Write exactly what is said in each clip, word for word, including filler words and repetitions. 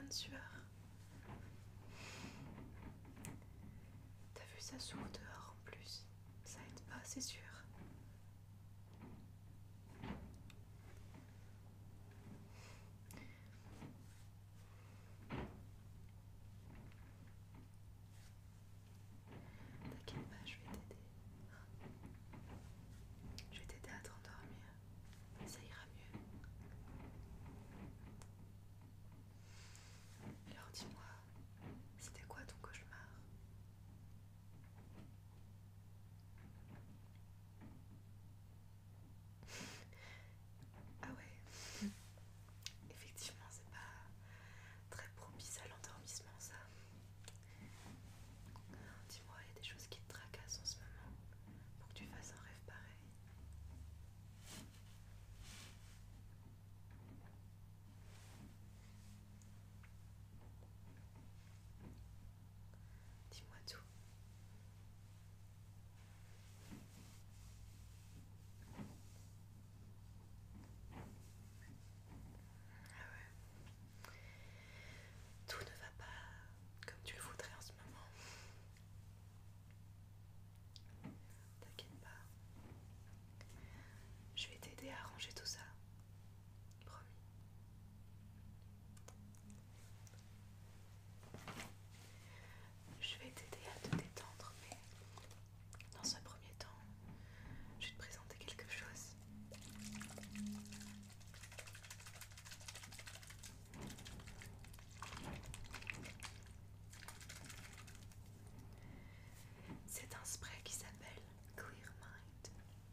de sueur. T'as vu, ça s'ouvre dehors en plus. Ça aide pas, c'est sûr. T'inquiète pas, je vais t'aider. Je vais t'aider à t'endormir. Ça ira mieux. Alors dis-moi, c'était quoi ton cauchemar? Ah ouais, effectivement, c'est pas très propice à l'endormissement, ça. Dis-moi, il y a des choses qui te tracassent en ce moment pour que tu fasses un rêve pareil. Dis-moi tout. Ah ouais, tout ne va pas comme tu le voudrais en ce moment. T'inquiète pas. Je vais t'aider à arranger tout ça. Promis. Je vais t'aider à te détendre, mais dans un premier temps, je vais te présenter quelque chose. C'est un spray qui s'appelle Clear Mind.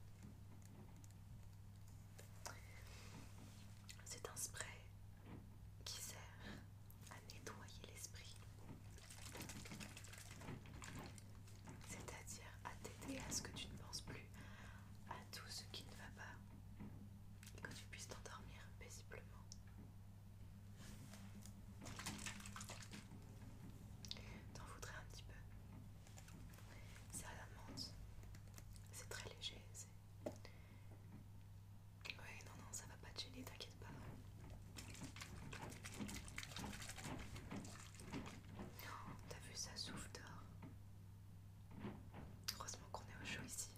C'est un spray qui sert à nettoyer l'esprit, c'est-à-dire à t'aider à ce que tu ne penses plus à tout ce qui ne va pas et que tu puisses t'endormir paisiblement. T'en voudrais un petit peu? C'est à la menthe, c'est très léger. Ouais, non, non, ça va pas te gêner, t'inquiète pas. Oh, t'as vu, ça souffle dehors. Heureusement qu'on est au chaud ici.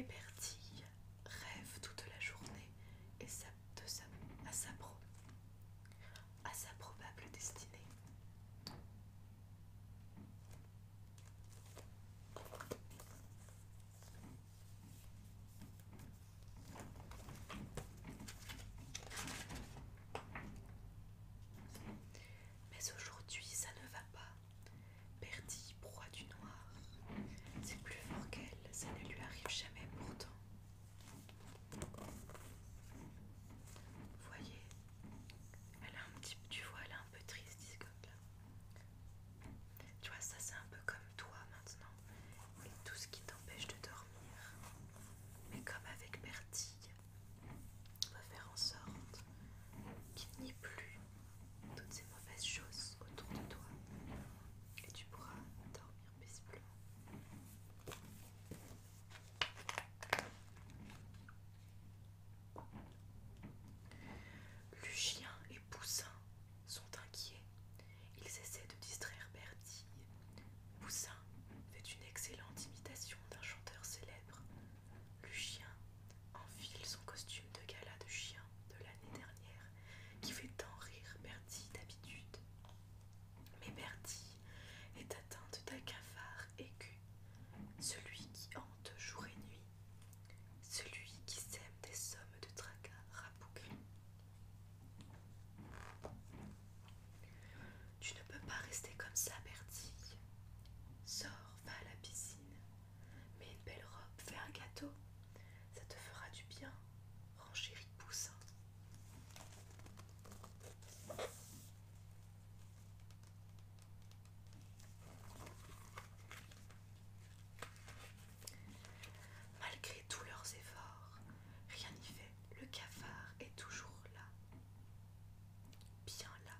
Et Bertille rêve toute la journée et sa, de sa, à, sa pro, à sa probable destinée. Mais aujourd'hui, ça ne va pas. Bertille, proie du noir, c'est plus fort qu'elle, ça ne lui arrive jamais pourtant. Vous voyez, elle a un petit, tu vois, elle est un peu triste, Discotte, là. Tu vois, ça c'est un peu comme toi maintenant, et tout ce qui t'empêche de dormir. Mais comme avec Bertille, on va faire en sorte qu'il n'y ait plus toutes ces mauvaises choses autour de toi, et tu pourras dormir paisiblement. Lucien et Poussin sont inquiets. Ils essaient de distraire Bertille. Poussin fait une excellente imitation d'un chanteur célèbre. Lucien enfile son costume de gala de chien de l'année dernière, qui fait tant rire Bertille d'habitude. Mais Bertille est atteinte d'un cafard aigu, celui qui hante jour et nuit, celui qui sème des sommes de tracas rabougris. Tu ne peux pas rester comme ça, Bertille. Sors, va à la piscine. Mets une belle robe, fais un gâteau. Ça te fera du bien, renchérit Poussin. Malgré tous leurs efforts, rien n'y fait. Le cafard est toujours là. Bien là.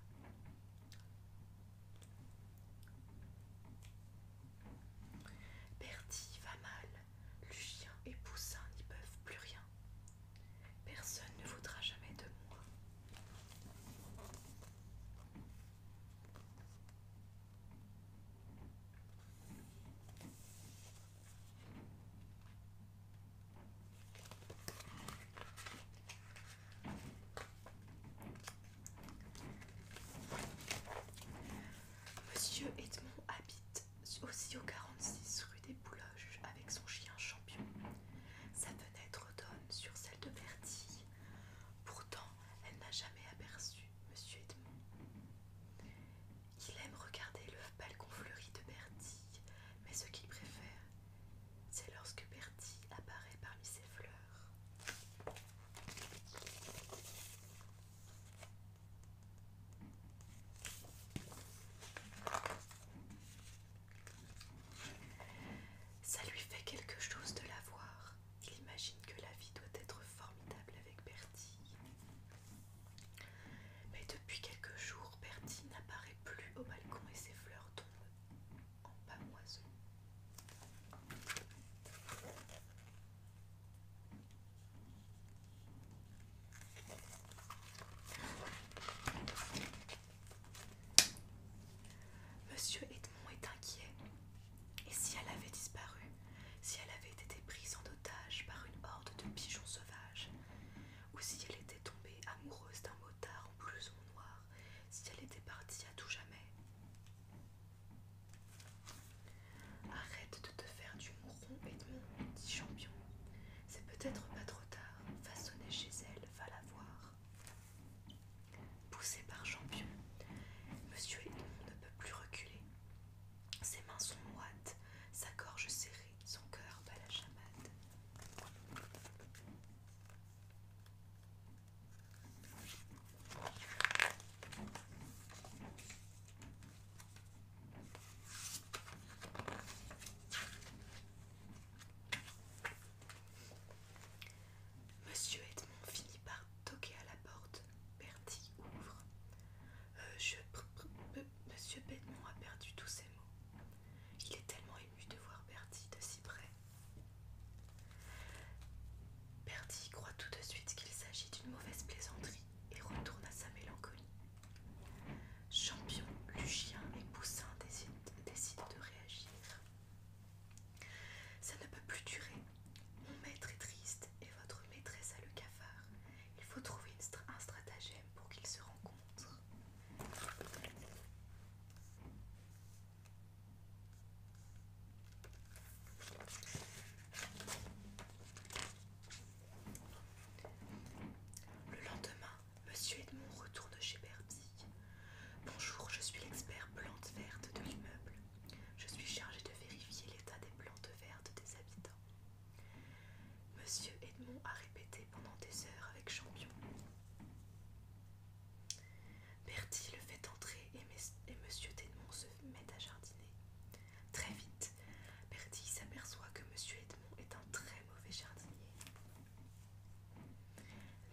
Bertille va mal. Lucien et Poussin n'y peuvent plus rien. Personne ne voudra jamais de moi. Monsieur Edmond habite aussi au quarante-six rue des Bouloches avec son chien Champion. Sa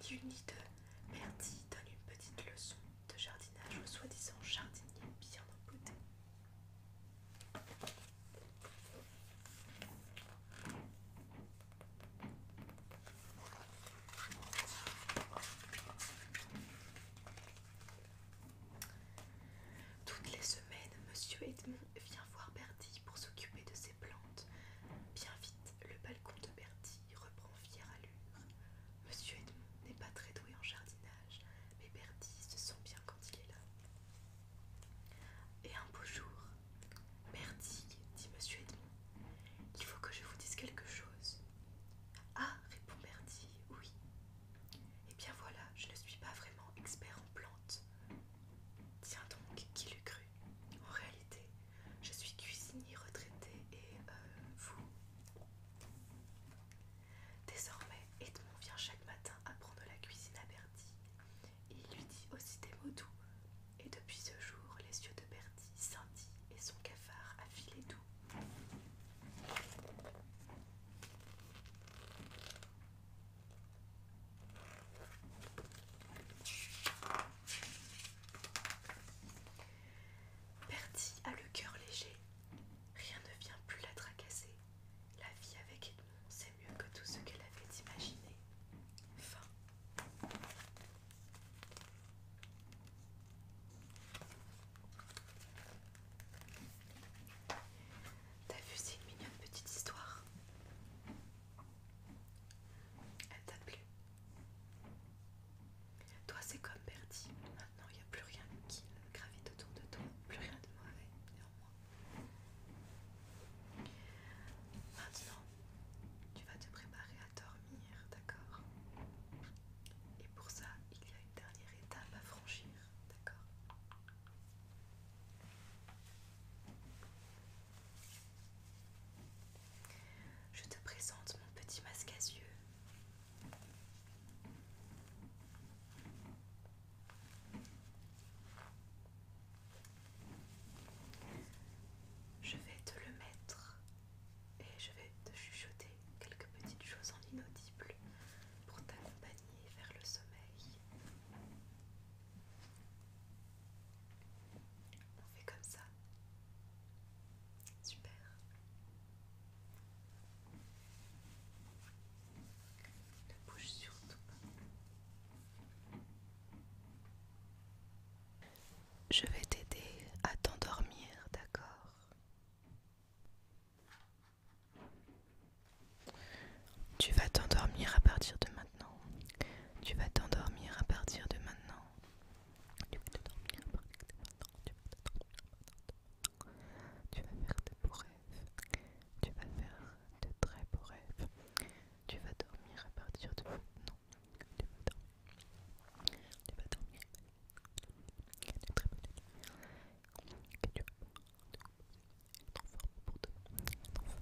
réunis de Bertie donne une petite leçon de jardinage au soi-disant jardinier bien empoté. Toutes les semaines, Monsieur Edmond vient voir Bertie pour s'occuper de ses plantes. Bien vite, le balcon de Bertie reprend fière allure. Monsieur Edmond n'est pas très doué en jardinage, mais Bertie se sent bien quand il est là. Et un beau jour, Bertie, dit Monsieur Edmond, il faut que je vous dise quelque chose. Ah, répond Bertie, oui. Eh bien voilà, je ne suis pas vraiment expert en plantes. Tiens donc, qui l'eût cru? En réalité, je suis cuisinier retraité et euh, vous. Désormais, Edmond vient chaque matin apprendre la cuisine à Bertie. Et il lui dit aussi des mots doux. Et depuis ce jour, les yeux de Bertie scintillent et son cafard a filé doux. Bertie a le cœur léger. Rien ne vient plus la tracasser. La vie avec Edmond, c'est mieux que tout ce qu'elle avait imaginé. Fin. T'as vu, c'est une mignonne petite histoire. Elle t'a plu? Toi, c'est comme Bertie. Maintenant, il n'y a plus rien qui gravite autour de toi. Plus rien de mauvais, néanmoins. Maintenant, tu vas te préparer à dormir, d'accord? Et pour ça, il y a une dernière étape à franchir, d'accord? Je te présente mon petit masque à yeux. Je vais te le mettre et je vais te chuchoter quelques petites choses en inaudible pour t'accompagner vers le sommeil. On fait comme ça. Super. Ne bouge surtout pas. Je vais t'aider à t'endormir, d'accord? Tu vas t'endormir à partir de maintenant. Tu vas t'endormir à partir de maintenant. Tu vas t'endormir à partir de maintenant. Tu vas faire de beaux rêves. Tu vas faire de très beaux rêves. Tu vas dormir à partir de maintenant. Tu vas dormir. Tu vas dormir. De très belles nuits. Que tu vas être en forme pour demain. Être en forme.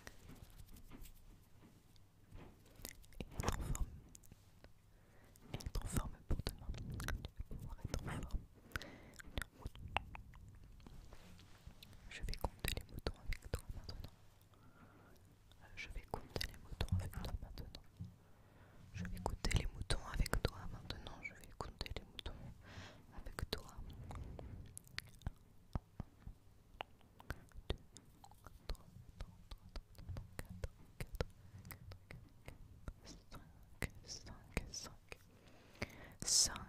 Et être en forme. Et être en forme pour demain. Tu vas pouvoir être en forme. Je vais compter les moutons avec toi maintenant. Je vais compter les moutons avec toi maintenant. Je vais compter les moutons avec toi maintenant. Je vais compter les moutons avec toi. cinq, cinq, cinq, cinq,